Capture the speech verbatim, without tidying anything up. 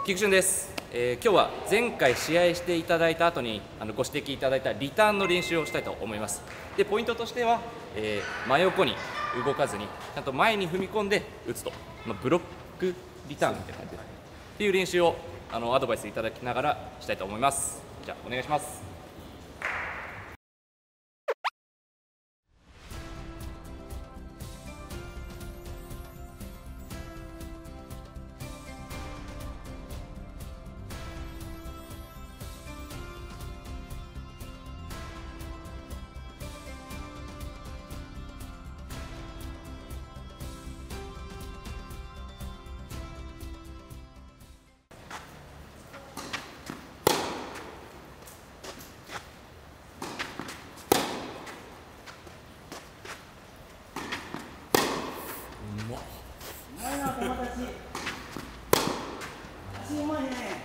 菊順です、えー、今日は前回試合していただいた後にあのご指摘いただいたリターンの練習をしたいと思います。でポイントとしては、えー、真横に動かずにちゃんと前に踏み込んで打つと、まあ、ブロックリターンみたいな感じですっていう練習をあのアドバイスいただきながらしたいと思います。じゃあお願いします。 うまいな友達。足うまいね。